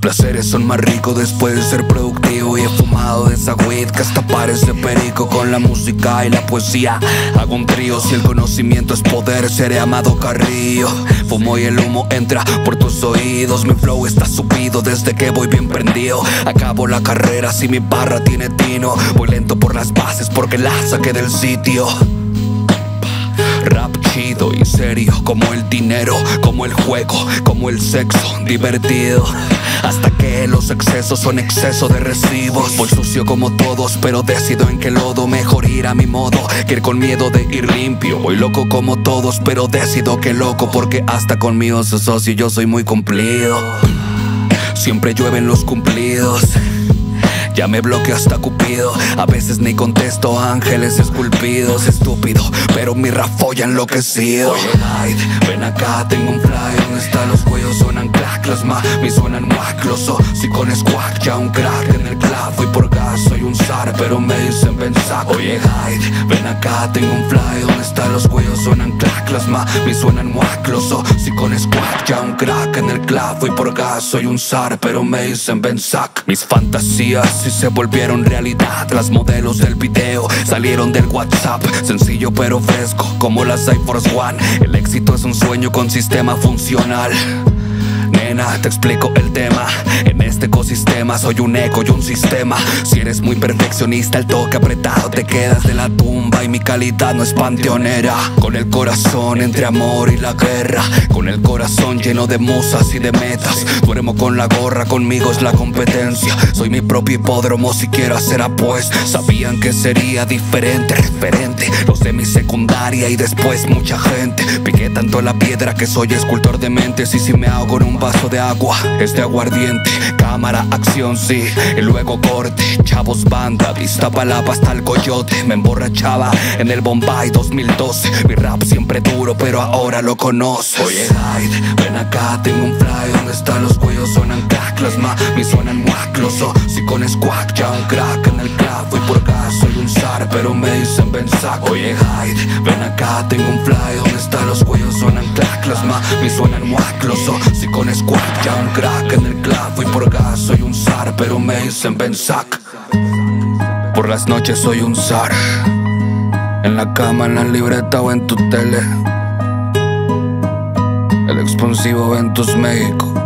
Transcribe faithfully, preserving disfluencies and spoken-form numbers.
placeres son más ricos después de ser productivo. Y he fumado de esa weed que hasta parece perico. Con la música y la poesía hago un trío. Si el conocimiento es poder, seré Amado Carrillo. Fumo y el humo entra por tus oídos. Mi flow está subido desde que voy bien prendido. Acabo la carrera si mi barra tiene tino. Voy lento por las bases porque la saqué del sitio. Rap chido y serio, como el dinero, como el juego, como el sexo, divertido. Hasta que los excesos son exceso de recibos. Voy sucio como todos, pero decido en qué lodo. Mejor ir a mi modo que ir con miedo de ir limpio. Voy loco como todos, pero decido que loco, porque hasta conmigo su socio yo soy muy cumplido. Siempre llueven los cumplidos. Ya me bloqueo hasta Cupido. A veces ni contesto, ángeles esculpidos. Estúpido, pero mi rap folla enloquecido. Oye, Hyde, ven acá, tengo un fly. ¿Dónde están los cuellos? Suenan crack, las mami suenan wack. Los si con squack, ya un crack en el club. Voy por gas, soy un zar, pero me dicen pensar. Oye, Hyde, ven acá, tengo un fly. ¿Dónde están los cuellos? Suenan crack, las mami suenan wack. Los si con squack, ya un crack en el club. Voy por gas, soy un zar, pero me dicen pensar. Mis fantasías y se volvieron realidad. Las modelos del video salieron del WhatsApp. Sencillo pero fresco, como las Air Force One. El éxito es un sueño con sistema funcional. Nena, te explico el tema. En este ecosistema soy un eco y un sistema. Si eres muy perfeccionista, el toque apretado te quedas de la tumba. Y mi calidad no es panteonera. Con el corazón entre amor y la guerra. Con el corazón lleno de musas y de metas. Duermo con la gorra, conmigo es la competencia. Soy mi propio hipódromo si quiero hacer apuestas. Sabían que sería diferente, referente. Los de mi secundaria y después mucha gente. Piqué tanto la piedra que soy escultor de mentes. Y si me ahogo en un vaso de agua, es de aguardiente. Cámara, acción, sí, y luego corte. Chavos, banda, vista palapa hasta el coyote. Me emborrachaba en el Bombay dos mil doce. Mi rap siempre duro, pero ahora lo conoces. Oye, Hyde, ven acá, tengo un fly. ¿Dónde están los cuellos? Suenan crack, las mami suenan wack. Los si con squack, ya un crack en el club. Voy por gas, soy un zar, pero me dicen pensar. Oye, Hyde, ven acá, tengo un fly. ¿Dónde están los cuellos? Suenan crack, las mami suenan wack. Los si con squack, ya un crack en el club. Voy por gas, soy un zar, pero me dicen pensar. Por las noches soy un zar. En la cama, en la libreta o en tu tele. El expansivo Ventus México.